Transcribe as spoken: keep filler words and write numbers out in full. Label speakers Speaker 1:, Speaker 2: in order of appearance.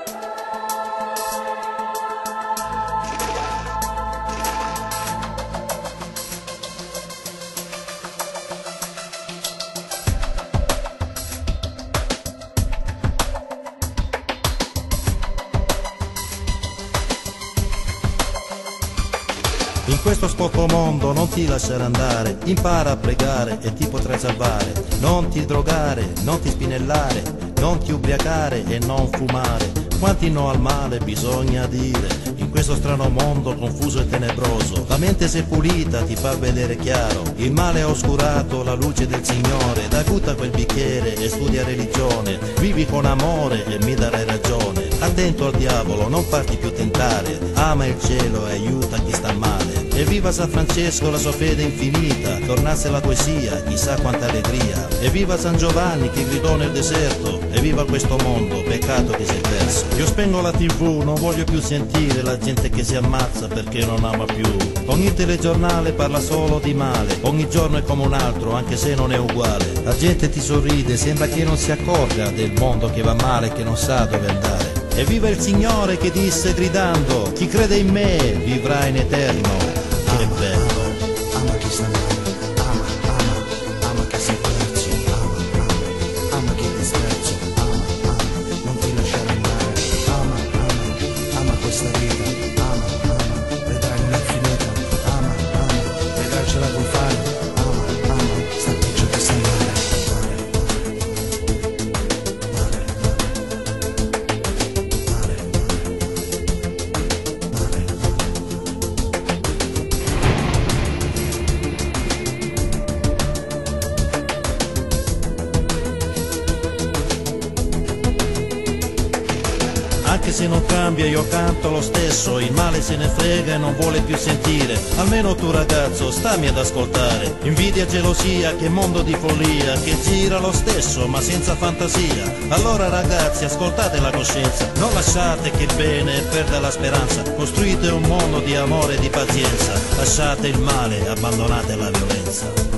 Speaker 1: In questo sporco mondo non ti lasciare andare, impara a pregare e ti potrai salvare. Non ti drogare, non ti spinellare, non ti ubriacare e non fumare. Quanti no al male bisogna dire, in questo strano mondo confuso e tenebroso. La mente se pulita ti fa vedere chiaro, il male ha oscurato la luce del Signore. Dai butta quel bicchiere e studia religione, vivi con amore e mi darai ragione. Attento al diavolo, non farti più tentare, ama il cielo e aiuta chi sta male. E viva San Francesco la sua fede infinita, tornasse la poesia, chissà quanta allegria. E viva San Giovanni che gridò nel deserto, e viva questo mondo, peccato che si è perso. Io spengo la tivù, non voglio più sentire la gente che si ammazza perché non ama più. Ogni telegiornale parla solo di male, ogni giorno è come un altro anche se non è uguale. La gente ti sorride, sembra che non si accorga del mondo che va male e che non sa dove andare. E viva il Signore che disse gridando, chi crede in me vivrà in eterno. Che bello.
Speaker 2: Ama chi sta male, ama, ama, ama chi si è perso, ama, ama, ama chi ti spezzo, ama, ama, non ti lasciare andare, ama, ama, ama questa vita, ama, ama, vedrai non è finita, ama, ama, vedrai ce la puoi fare, ama, ama, sta peggio che sta male.
Speaker 1: Anche se non cambia io canto lo stesso, il male se ne frega e non vuole più sentire. Almeno tu ragazzo stammi ad ascoltare, invidia, gelosia, che mondo di follia, che gira lo stesso ma senza fantasia. Allora ragazzi ascoltate la coscienza, non lasciate che il bene perda la speranza, costruite un mondo di amore e di pazienza, lasciate il male, abbandonate la violenza.